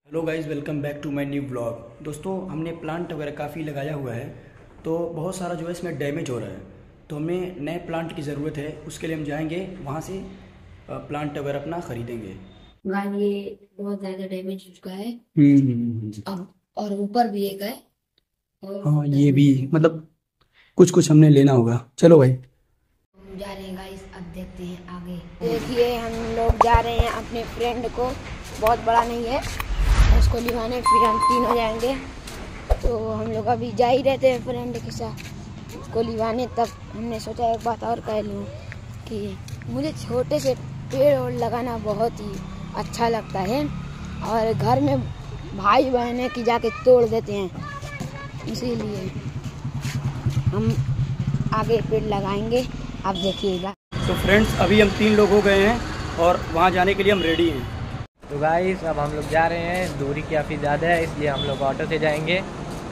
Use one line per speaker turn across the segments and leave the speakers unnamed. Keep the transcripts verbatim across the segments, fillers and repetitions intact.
Hello guys, welcome back to my new blog. दोस्तों, हमने plant वगैरह काफ़ी लगाया हुआ है, तो बहुत सारा जो है इसमें डैमेज हो रहा है, तो हमें नए प्लांट की ज़रूरत है। उसके लिए हम जाएंगे वहाँ से प्लांट वगैरह अपना ख़रीदेंगे।
गान ये बहुत ज्यादा डैमेज हो चुका है।
हम्म हम्म,
अब और ऊपर भी एक है। और
हाँ, ये भी मतलब कुछ कुछ हमने लेना होगा। चलो भाई,
हम जा रहे हैं गाइस, अब देखते हैं आगे। देखिए हम लोग जा रहे हैं अपने फ्रेंड को, बहुत बड़ा नहीं है, उसको लिवाने, फिर हम तीन हो जाएंगे। तो हम लोग अभी जा ही रहते हैं फ्रेंड के साथ उसको लिवाने। तब हमने सोचा एक बात और कह लूँ कि मुझे छोटे से पेड़ और लगाना बहुत ही अच्छा लगता है, और घर में भाई बहन की जाके तोड़ देते हैं, इसीलिए हम आगे पेड़ लगाएंगे, आप देखिएगा।
तो फ्रेंड्स, अभी हम तीन लोग हो गए हैं और वहाँ जाने के लिए हम रेडी हैं।
तो गाइस, अब हम लोग जा रहे हैं। दूरी काफ़ी ज़्यादा है, इसलिए हम लोग ऑटो से जाएंगे।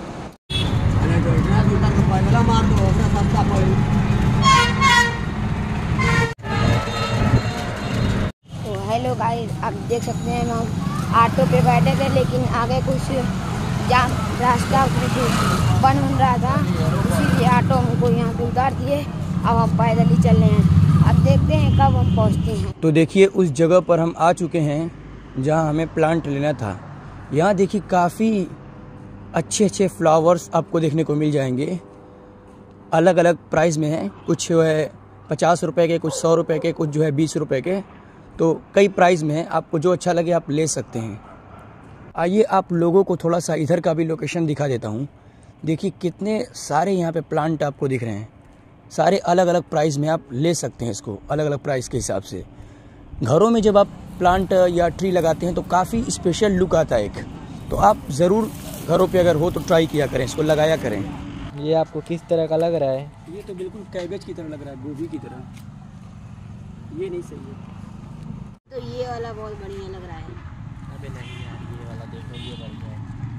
तो हेलो गाइस, आप देख सकते हैं हम ऑटो पे बैठे थे, लेकिन आगे कुछ जाम रास्ता कुछ बन बन रहा था, इसीलिए ऑटो हमको यहाँ पे उतार दिए। अब हम पैदल ही चल रहे हैं, अब देखते हैं कब हम पहुँचते हैं।
तो देखिए, उस जगह पर हम आ चुके हैं जहाँ हमें प्लांट लेना था। यहाँ देखिए काफ़ी अच्छे अच्छे फ्लावर्स आपको देखने को मिल जाएंगे। अलग अलग प्राइस में हैं, कुछ जो है पचास रुपए के, कुछ सौ रुपए के, कुछ जो है बीस रुपए के। तो कई प्राइस में है, आपको जो अच्छा लगे आप ले सकते हैं। आइए आप लोगों को थोड़ा सा इधर का भी लोकेशन दिखा देता हूँ। देखिए कितने सारे यहाँ पे प्लांट आपको दिख रहे हैं। सारे अलग अलग प्राइस में आप ले सकते हैं इसको, अलग अलग प्राइस के हिसाब से। घरों में जब आप प्लांट या ट्री लगाते हैं तो काफ़ी स्पेशल लुक आता है एक। तो आप ज़रूर घरों पे अगर हो तो ट्राई किया करें, इसको लगाया करें।
ये आपको किस तरह का लग रहा है?
ये तो बिल्कुल कैबेज की तरह लग रहा है, गोभी की तरह। ये नहीं सही है।
तो ये वाला बहुत बढ़िया लग रहा है।
अबे नहीं यार, ये वाला देखो, ये बढ़िया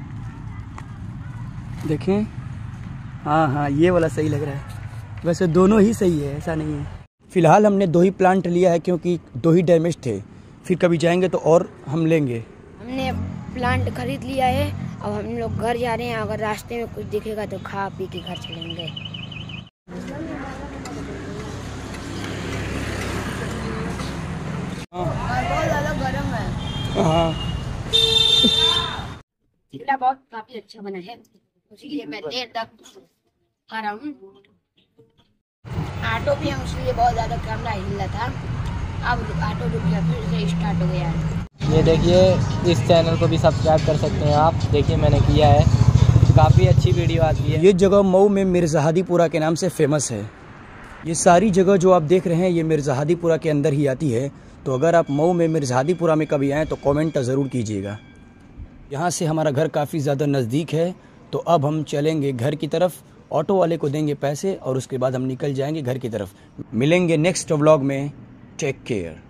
है।
देखें, हाँ हाँ, ये वाला सही लग रहा है। वैसे दोनों ही सही है, ऐसा नहीं है। फ़िलहाल हमने दो ही प्लांट लिया है क्योंकि दो ही डैमेज थे। फिर कभी जाएंगे तो और हम लेंगे।
हमने प्लांट खरीद लिया है, अब हम लोग घर जा रहे हैं। अगर रास्ते में कुछ दिखेगा तो खा पी के घर चलेंगे। बहुत ज़्यादा गर्म है।
हाँ,
चिकना बहुत काफी अच्छा बना है, उसीलिए मैं देर तक खा रहा हूँ। ऑटो भी हम इसलिए बहुत ज़्यादा कैमरा हिल रहा था, अब ऑटो रुक गया, फिर से स्टार्ट हो गया है।
ये देखिए, इस चैनल को भी सब्सक्राइब कर सकते हैं आप। देखिए मैंने किया है, काफ़ी अच्छी वीडियो आती है।
ये जगह मऊ में मिर्ज़ाहादीपुरा के नाम से फेमस है। ये सारी जगह जो आप देख रहे हैं ये मिर्ज़ाहादीपुरा के अंदर ही आती है। तो अगर आप मऊ में मिर्ज़ाहादीपुरा में कभी आएँ तो कमेंट ज़रूर कीजिएगा। यहाँ से हमारा घर काफ़ी ज़्यादा नज़दीक है, तो अब हम चलेंगे घर की तरफ। ऑटो वाले को देंगे पैसे और उसके बाद हम निकल जाएंगे घर की तरफ। मिलेंगे नेक्स्ट व्लॉग में। Take care.